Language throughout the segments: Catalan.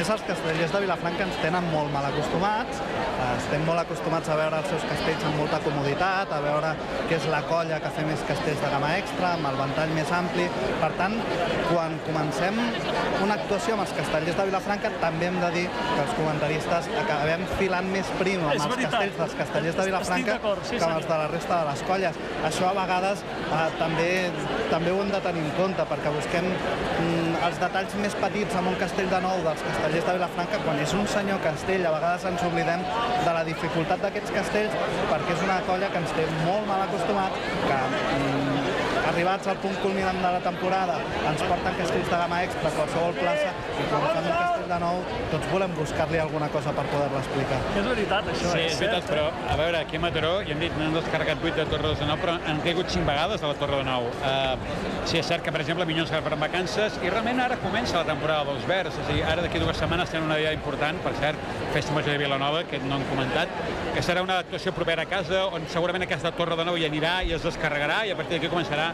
més els castellers de Vilafranca ens tenen molt mal acostumats, estem molt acostumats a veure els seus castells amb molta comoditat, a veure que és la colla que fa més castells de gamma extra, amb el ventall més ampli. Per tant, quan comencem una actuació amb els castellers de Vilafranca, també hem de dir que els comentaristes acabem filant més prim amb els castells dels castellers de Vilafranca que amb els de la resta de les colles. Això a vegades també ho hem de tenir en compte, perquè busquem els detalls més petits amb un castell de nou dels castellers de Vilafranca. Quan és un senyor castell, a vegades ens oblidem de la dificultat d'aquests castells, perquè és una colla que ens té molt mal acostumats, que arribats al punt culminant de la temporada ens porten castells de gamma extra a qualsevol plaça, i quan fan un castell de nou tots volem buscar-li alguna cosa per poder-la explicar. És veritat, això. Sí, és veritat, però a veure, aquí a Mataró ja hem dit, n'han descarregat 8 de Torre de Nou, però han caigut 5 vegades de la Torre de Nou. Sí, és cert que, per exemple, Minyons que faran vacances, i realment ara comença la temporada dels Verds, és a dir, ara d'aquí 2 setmanes tenen una dia important, per cert, Festa Major de Vilanova, que no han comentat, que serà una actuació propera a casa, on segurament aquesta Torre de Nou hi anirà i es descarregarà, i a partir d'aquí començarà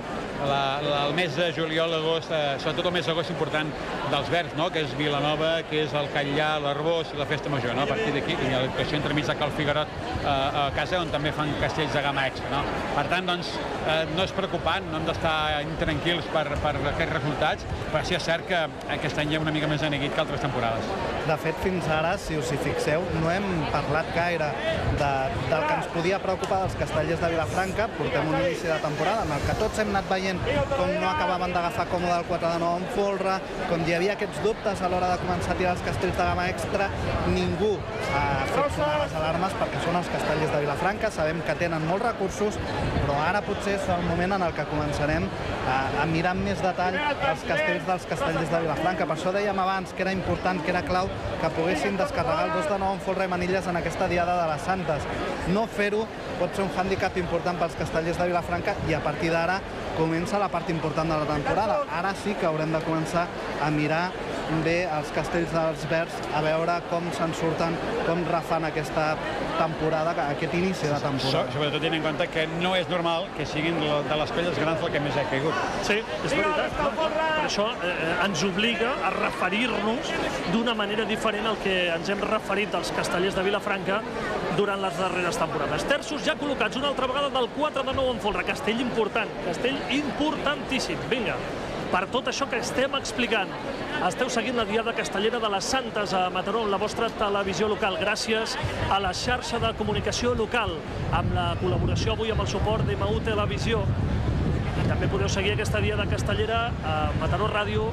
el mes de juliol, agost, sobretot el mes d'agost important dels Verds, no? Que és Vilanova, que és el Catllà, l'Arbós i la Festa Major, no? A partir d'aquí, i l'actuació entremig de Cal Figuerot a casa, on també fan castells de gamma extra, no? Per tant, doncs, no és preocupant, no hem d'estar intranquils per aquests resultats, però sí és cert que aquest any hi ha una mica més aneguit que altres temporades. De fet, fins ara, si us hi fixeu, no hem parlat gaire del que ens podia preocupar dels castellers de Vilafranca. Portem un inici de temporada en el que tots hem anat veient com no acabaven d'agafar còmode el 4 de 9 en folre, com hi havia aquests dubtes a l'hora de començar a tirar els castells de gamma extra. Ningú ha fet sonar les alarmes, perquè són els castellers de Vilafranca, sabem que tenen molts recursos, però ara potser és el moment en el que començarem a mirar amb més detall els castells dels castellers de Vilafranca. Per això dèiem abans que era important, que era clau, que poguessin descarregar el 2 de 9 en folre i manilles en aquesta Diada de les Santes. No fer-ho pot ser un hàndicap important pels castellers de Vilafranca, i a partir d'ara comença la part important de la temporada. Ara sí que haurem de començar a mirar bé els castells dels Verds, a veure com se'n surten, com refan aquesta temporada, aquest inici de temporada. Sobretot tenint en compte que no és normal que siguin de les colles grans el que més ha caigut. Sí, és veritat. Per això ens obliga a referir-nos d'una manera diferent al que ens hem referit als castellers de Vilafranca durant les darreres temporades. Terços ja col·locats una altra vegada del 4 de 9 en folre. Castell important, castell importantíssim. Vinga, per tot això que estem explicant, esteu seguint la Diada Castellera de les Santes a Mataró, la vostra televisió local, gràcies a la xarxa de comunicació local, amb la col·laboració avui amb el suport d'MU Televisió. I també podeu seguir aquesta Diada Castellera a Mataró Ràdio,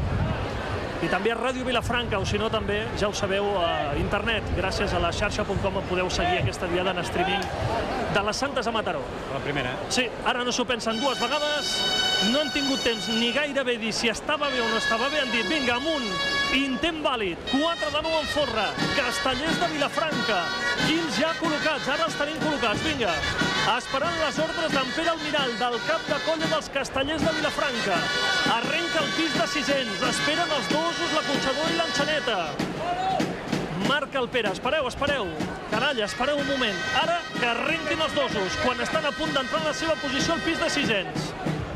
i també a Ràdio Vilafranca, o si no també, ja ho sabeu, a internet, gràcies a la xarxa.com podeu seguir aquesta Diada en streaming de les Santes a Mataró. La primera. Sí, ara no s'ho pensen 2 vegades, no han tingut temps ni gairebé dir si estava bé o no estava bé, han dit, vinga, amunt, intent vàlid, 4 de 9 en folre, castellers de Vilafranca, 15 ja col·locats, ara els tenim col·locats, vinga, esperant les ordres d'en Pere Almirall, del cap de colla dels castellers de Vilafranca. Arrenca el pis de 600, esperen els dosos, la Conxador i l'Enxaneta. Marca el Pere, espereu, espereu. Canalla, espereu un moment. Ara que arrenquin els dosos, quan estan a punt d'entrar en la seva posició al pis de 600.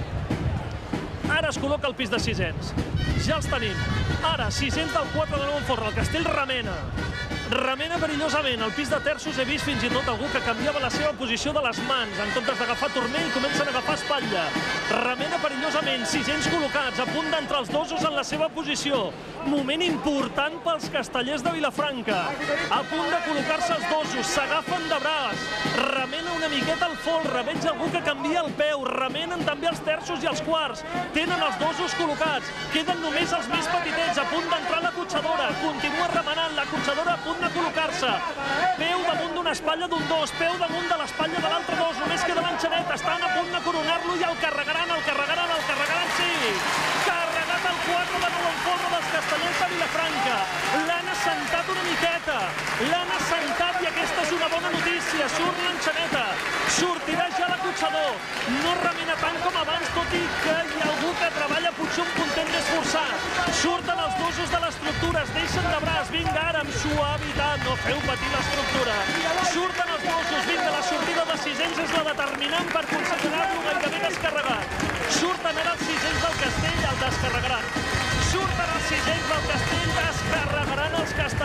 Ara es col·loca el pis de 600. Ja els tenim. Ara, 600 del 4 de 9 en folre, el castell remena. Remena perillosament. Al pis de terços he vist fins i tot algú que canviava la seva posició de les mans. En comptes d'agafar turmell, comencen a agafar espatlla. Remena perillosament. 600 col·locats, a punt d'entrar els dosos en la seva posició. Moment important pels castellers de Vilafranca. A punt de col·locar-se els dosos. S'agafen de braç. Remena una miqueta el folre. Veig algú que canvia el peu. Remenen també els terços i els quarts. Tenen els dosos col·locats. Queden només els més petitets. A punt d'entrar la Conxadora. Continua remenant. La Conxadora a punt de col·locar-se. Peu damunt d'una espatlla d'un dos. Peu damunt de l'espatlla de l'altre dos. Només queda l'Enxaneta. Estan a punt de coronar-lo i el carregaran, sí! Carregat el 4 de 9 en folre dels castellers de Vilafranca. L'han assentat una miqueta. L'han assentat i aquesta és una bona notícia. Surt l'Enxaneta. Sortirà ja la Conxador. No remena tant com abans, tot i que hi ha algú que treballa potser un puntet més forçat. Surten els dosos de l'estructura, es deixen de braç. Vinga, ara amb suavitat, no feu patir l'estructura. Surten els dosos, vinga, la sortida de 600 és la determinant per aconseguir-lo gairebé descarregat. Surten ara els 600 del castell, el descarregaran. Surten els 600 del castell, descarregaran els castells.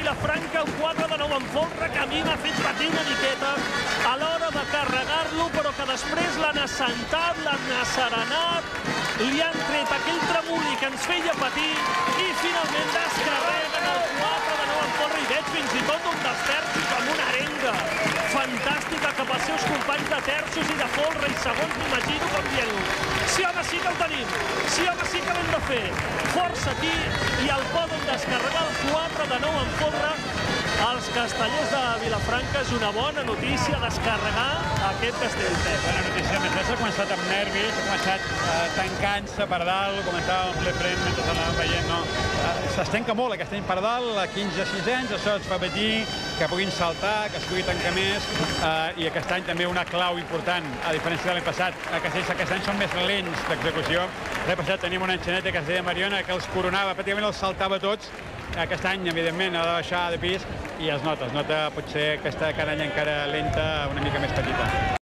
Vilafranca, un 4 de 9 en folre, que a mi m'ha fet patir una miqueta a l'hora de carregar-lo, però que després l'han assentat, l'han asserenat, li han tret aquell tremoli que ens feia patir i finalment descarreguen el 4 de 9 en folre i veig fins i tot un dels terços amb una arenga fantàstica cap als seus companys de terços i de folre i segons m'imagino com dient-lo. Sí, home, sí que el tenim. Sí, home, sí que l'hem de fer. Força aquí i el poden descarregar el 4 de 9 en folre. Els castellers de Vilafranca és una bona notícia descarregar aquest Castelldefels. Bona notícia, més s'ha començat amb nervis, ha començat tancant-se per dalt, ho comentàvem amb l'Efrem mentre anàvem veient, no? S'estenca molt aquest any per dalt, a 15-16 anys, això ens fa patir que puguin saltar, que es pugui tancar més, i aquest any també una clau important, a diferència de l'any passat. Aquest any són més lents d'execució. L'any passat teníem una enxaneta que es deia Mariona, que els coronava, pràcticament els saltava tots. Aquest any, evidentment, ha de baixar de pis i es nota potser aquesta cada any encara lenta, una mica més petita.